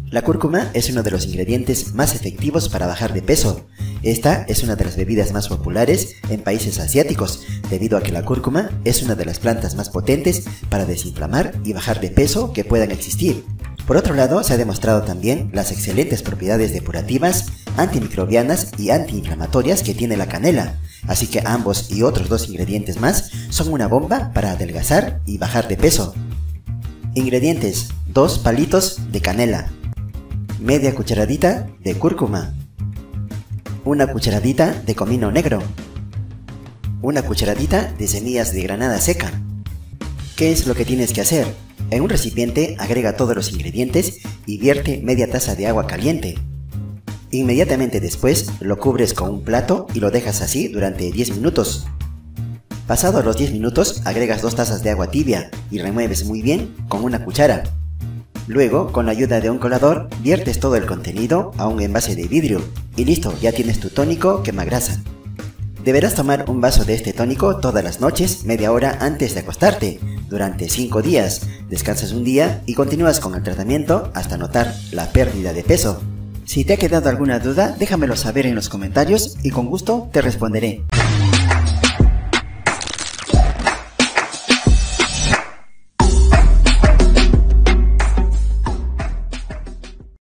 La cúrcuma es uno de los ingredientes más efectivos para bajar de peso. Esta es una de las bebidas más populares en países asiáticos, debido a que la cúrcuma es una de las plantas más potentes para desinflamar y bajar de peso que puedan existir. Por otro lado, se ha demostrado también las excelentes propiedades depurativas, antimicrobianas y antiinflamatorias que tiene la canela, así que ambos y otros dos ingredientes más son una bomba para adelgazar y bajar de peso. Ingredientes: 2 palitos de canela, media cucharadita de cúrcuma, una cucharadita de comino negro, una cucharadita de semillas de granada seca. ¿Qué es lo que tienes que hacer? En un recipiente agrega todos los ingredientes y vierte media taza de agua caliente. Inmediatamente después lo cubres con un plato y lo dejas así durante 10 minutos. Pasados los 10 minutos agregas 2 tazas de agua tibia y remueves muy bien con una cuchara. Luego, con la ayuda de un colador, viertes todo el contenido a un envase de vidrio y listo, ya tienes tu tónico quemagrasa. Deberás tomar un vaso de este tónico todas las noches, media hora antes de acostarte, durante 5 días. Descansas un día y continúas con el tratamiento hasta notar la pérdida de peso. Si te ha quedado alguna duda, déjamelo saber en los comentarios y con gusto te responderé.